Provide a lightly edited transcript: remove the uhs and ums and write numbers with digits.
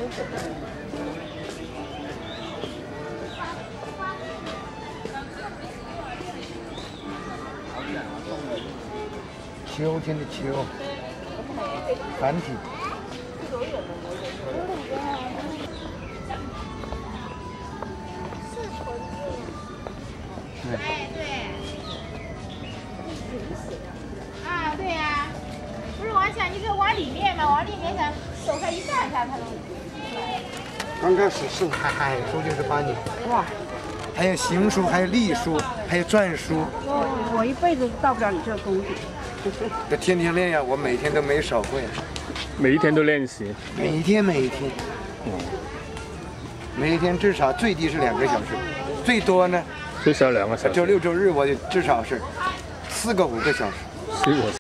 秋天的秋，繁体。 哎，对。啊，对呀。不是往下，你可以往里面嘛，往里面想手开一下它能。 刚开始是海书就是8年，哇，还有行书，还有隶书，还有篆书。 我一辈子到不了你这个功底。 得天天练呀，我每天都没少会。 每一天都练习。 每一天。每一天至少最低是2个小时，最多呢， 最少2个小时。 周6、周日我就至少是4个5个小时。